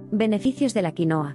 Beneficios de la quinoa.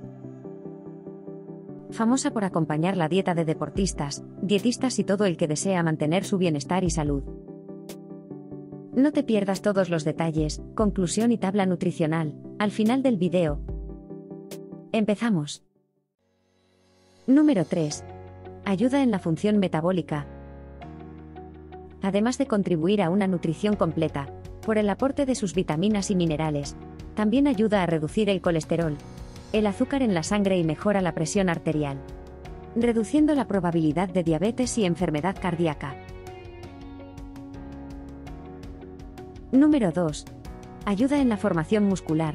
Famosa por acompañar la dieta de deportistas, dietistas y todo el que desea mantener su bienestar y salud. No te pierdas todos los detalles, conclusión y tabla nutricional, al final del video. Empezamos. Número 3. Ayuda en la función metabólica. Además de contribuir a una nutrición completa, por el aporte de sus vitaminas y minerales, también ayuda a reducir el colesterol, el azúcar en la sangre y mejora la presión arterial, reduciendo la probabilidad de diabetes y enfermedad cardíaca. Número 2. Ayuda en la formación muscular.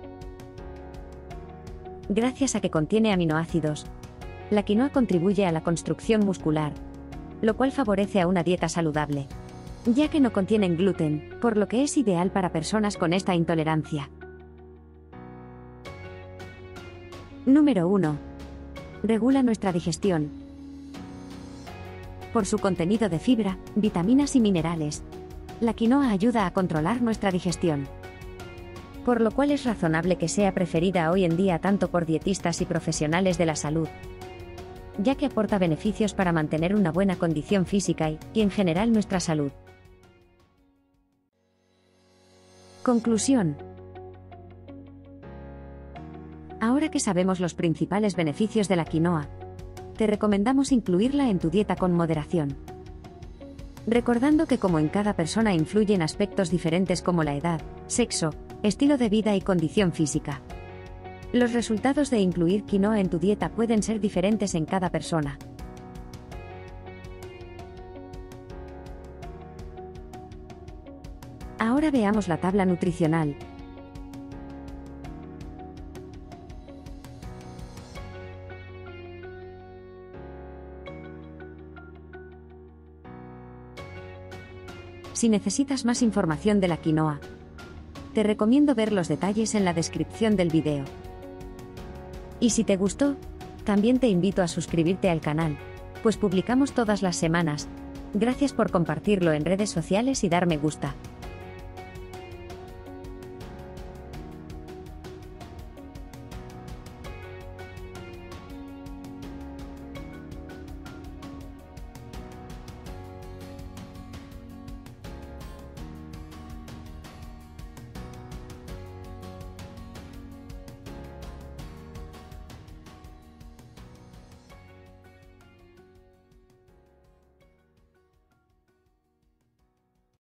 Gracias a que contiene aminoácidos, la quinoa contribuye a la construcción muscular, lo cual favorece a una dieta saludable, ya que no contienen gluten, por lo que es ideal para personas con esta intolerancia. Número 1. Regula nuestra digestión. Por su contenido de fibra, vitaminas y minerales, la quinoa ayuda a controlar nuestra digestión, por lo cual es razonable que sea preferida hoy en día tanto por dietistas y profesionales de la salud, ya que aporta beneficios para mantener una buena condición física y en general nuestra salud. Conclusión. Ahora que sabemos los principales beneficios de la quinoa, te recomendamos incluirla en tu dieta con moderación. Recordando que como en cada persona influyen aspectos diferentes como la edad, sexo, estilo de vida y condición física. Los resultados de incluir quinoa en tu dieta pueden ser diferentes en cada persona. Ahora veamos la tabla nutricional. Si necesitas más información de la quinoa, te recomiendo ver los detalles en la descripción del video. Y si te gustó, también te invito a suscribirte al canal, pues publicamos todas las semanas. Gracias por compartirlo en redes sociales y dar me gusta.